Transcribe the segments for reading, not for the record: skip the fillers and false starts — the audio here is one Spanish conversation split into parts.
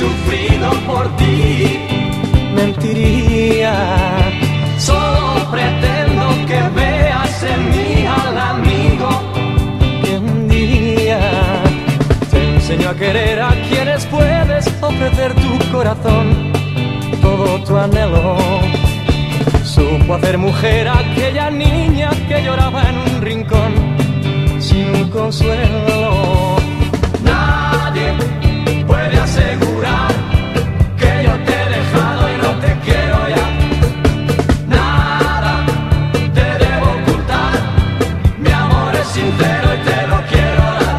sufrido por ti. Mentiría. Solo pretendo que veas en mí al amigo Que un día te enseño a querer a quienes puedes ofrecer tu corazón, todo tu anhelo. Supo hacer mujer a aquella niña que lloraba en un rincón sin un consuelo. Nadie puede asegurar que yo te he dejado y no te quiero ya. Nada te debo ocultar, mi amor es sincero y te lo quiero dar.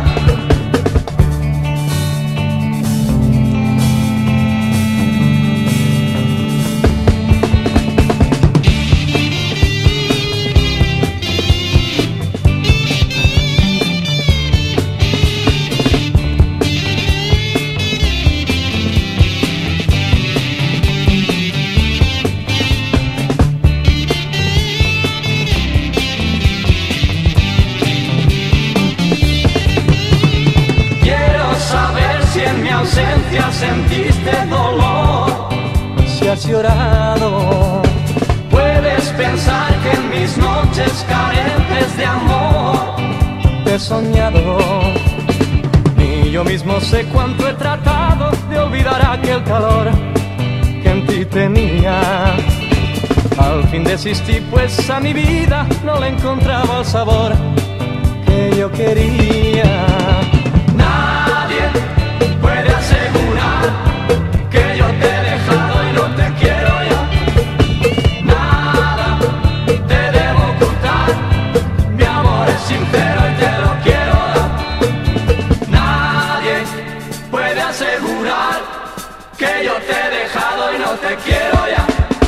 Sentiste dolor, Si has llorado, puedes pensar que en mis noches carentes de amor te he soñado. Ni yo mismo sé cuánto he tratado de olvidar aquel calor que en ti tenía. Al fin desistí, pues a mi vida no le encontraba el sabor que yo quería. Nadie puede asegurar que yo te he dejado y no te quiero ya. Nada te debo ocultar, mi amor es sincero y te lo quiero dar. Nadie puede asegurar que yo te he dejado y no te quiero ya.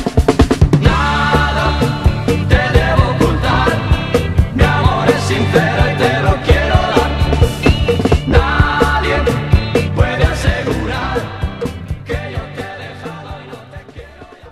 Nada te debo ocultar, mi amor es sincero y te lo quiero dar. Nadie puede asegurar que yo te he dejado y no te quiero ya.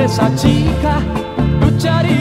esa chica lucharía